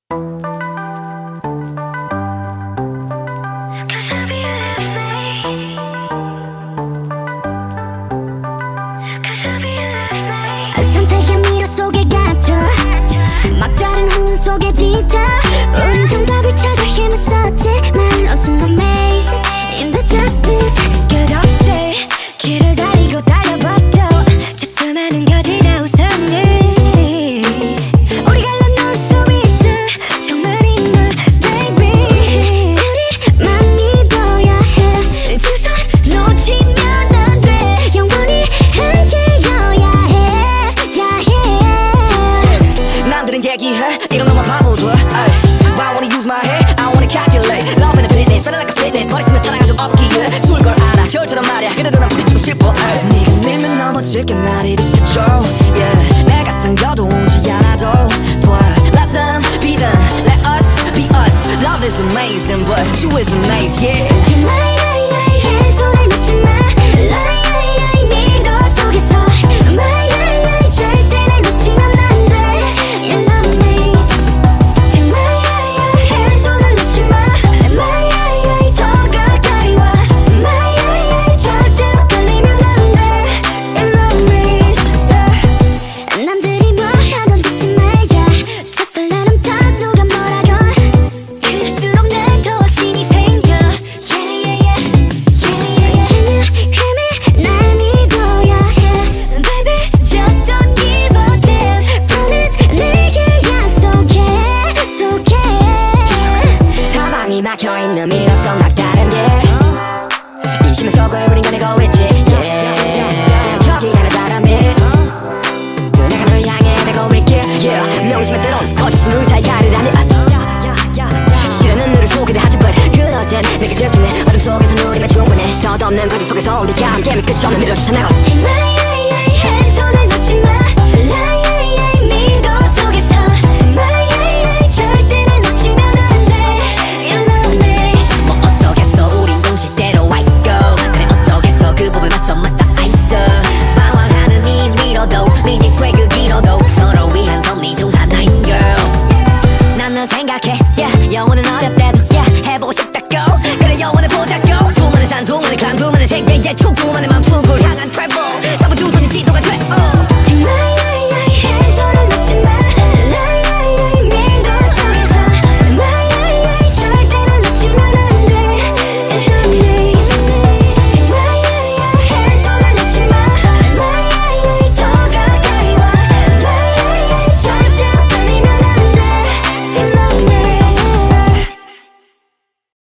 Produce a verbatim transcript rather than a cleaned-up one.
선택의 미로 속에 갇혀 막다른 혼돈 속에 지쳐 우린 정답을 찾아 힘썼지만 lost in the maze in the darkness 끝없이 길을 달리고 달려봐도 저 수많은 거지다 우선은 우리가 나눌 수 있어 정말 인물 baby 우리만 믿어야 해 두 손 놓치면 안 돼 영원히 함께여야 해 남들은 얘기해 이건 너무 바보들 I wanna use my head I wanna calculate Love and fitness Feeling like a fitness 머리 쓰면 사랑한 적 없기에 좋을 걸 알아 겨울처럼 말야 그래도 난 부딪히고 싶어 네가 밀면 넘어질게 날 일으켜줘 yeah. 내 같은 거도 오지 않아도 돼 Let them be them Let us be us Love is amazing but you is amazing yeah 마이 손을 놓지 마 라이 미로 속에서 마이 절대 날 놓치면 안 돼 You love me 마이 손을 놓지 마 마이 더 가까이 와 마이 절대 헷갈리면 안 돼 You love me 남들이 뭐라던 듣지 말자 저 설레는 다 누가 뭐라건 그럴수록 난 더 확신이 생겨 yeah, yeah, yeah. 막혀있는 미로성